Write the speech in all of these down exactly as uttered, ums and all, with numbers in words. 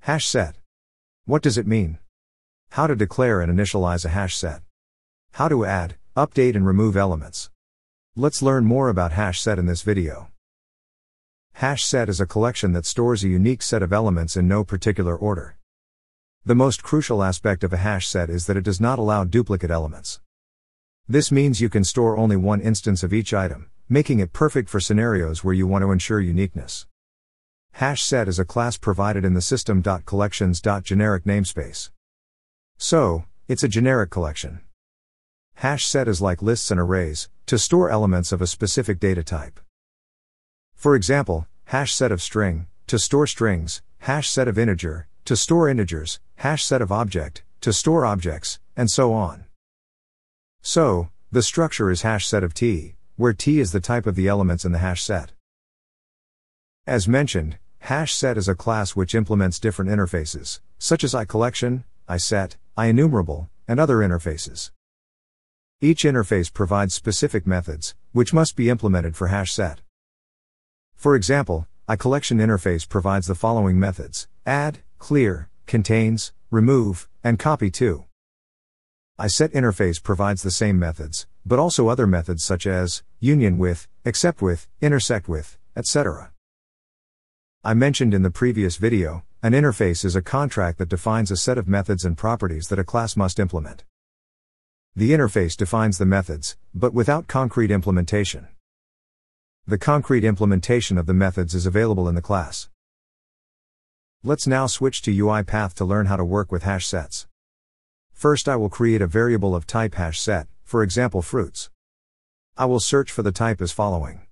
HashSet. What does it mean? How to declare and initialize a HashSet. How to add, update and remove elements. Let's learn more about HashSet in this video. HashSet is a collection that stores a unique set of elements in no particular order. The most crucial aspect of a HashSet is that it does not allow duplicate elements. This means you can store only one instance of each item, making it perfect for scenarios where you want to ensure uniqueness. HashSet is a class provided in the system.collections.generic namespace. So, it's a generic collection. HashSet is like lists and arrays, to store elements of a specific data type. For example, HashSet of string, to store strings, HashSet of integer, to store integers, HashSet of object, to store objects, and so on. So, the structure is HashSet of T, where T is the type of the elements in the HashSet. As mentioned, HashSet is a class which implements different interfaces, such as iCollection, iSet, iEnumerable, and other interfaces. Each interface provides specific methods, which must be implemented for HashSet. For example, iCollection interface provides the following methods: add, clear, contains, remove, and copy to. iSet interface provides the same methods, but also other methods such as union with, except with, intersect with, et cetera. I mentioned in the previous video, an interface is a contract that defines a set of methods and properties that a class must implement. The interface defines the methods, but without concrete implementation. The concrete implementation of the methods is available in the class. Let's now switch to UiPath to learn how to work with HashSets. First, I will create a variable of type HashSet, for example fruits. I will search for the type as following.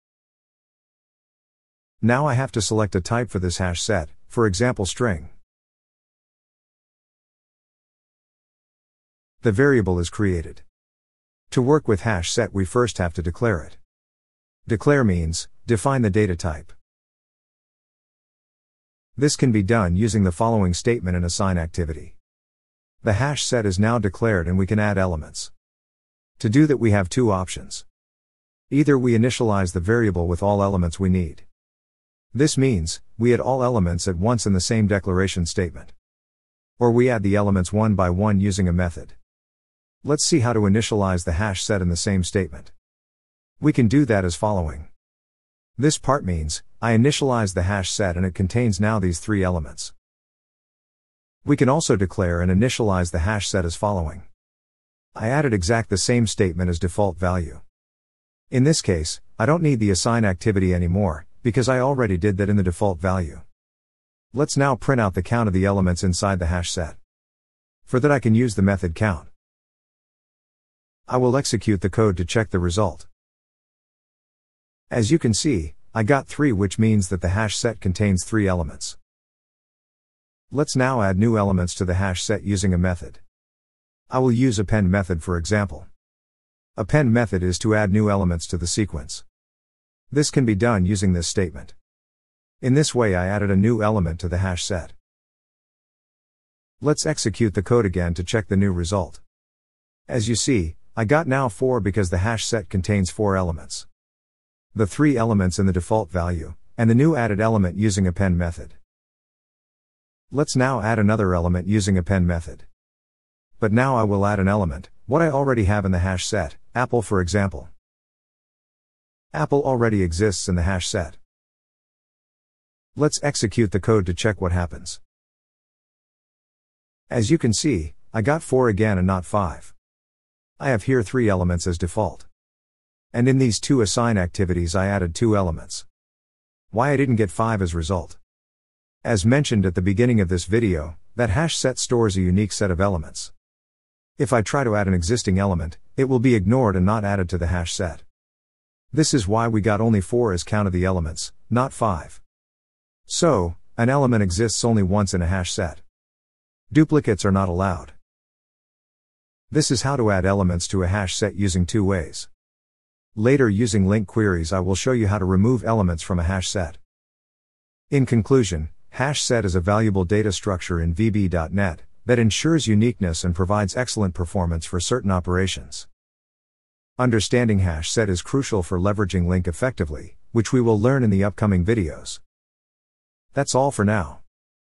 Now I have to select a type for this HashSet, for example string. The variable is created. To work with HashSet we first have to declare it. Declare means, define the data type. This can be done using the following statement in assign activity. The HashSet is now declared and we can add elements. To do that we have two options. Either we initialize the variable with all elements we need. This means, we add all elements at once in the same declaration statement. Or we add the elements one by one using a method. Let's see how to initialize the HashSet in the same statement. We can do that as following. This part means, I initialize the HashSet and it contains now these three elements. We can also declare and initialize the HashSet as following. I added exact the same statement as default value. In this case, I don't need the assign activity anymore, because I already did that in the default value. Let's now print out the count of the elements inside the HashSet. For that I can use the method count. I will execute the code to check the result. As you can see, I got three, which means that the HashSet contains three elements. Let's now add new elements to the HashSet using a method. I will use append method for example. Append method is to add new elements to the sequence. This can be done using this statement. In this way I added a new element to the HashSet. Let's execute the code again to check the new result. As you see, I got now four because the HashSet contains four elements. The three elements in the default value, and the new added element using append method. Let's now add another element using append method. But now I will add an element, what I already have in the HashSet, apple for example. Apple already exists in the HashSet. Let's execute the code to check what happens. As you can see, I got four again and not five. I have here three elements as default. And in these two assign activities I added two elements. Why I didn't get five as result? As mentioned at the beginning of this video, that HashSet stores a unique set of elements. If I try to add an existing element, it will be ignored and not added to the HashSet. This is why we got only four as count of the elements, not five. So, an element exists only once in a HashSet. Duplicates are not allowed. This is how to add elements to a HashSet using two ways. Later using LINQ Queries I will show you how to remove elements from a HashSet. In conclusion, HashSet is a valuable data structure in V B dot net that ensures uniqueness and provides excellent performance for certain operations. Understanding HashSet is crucial for leveraging LINQ effectively, which we will learn in the upcoming videos. That's all for now.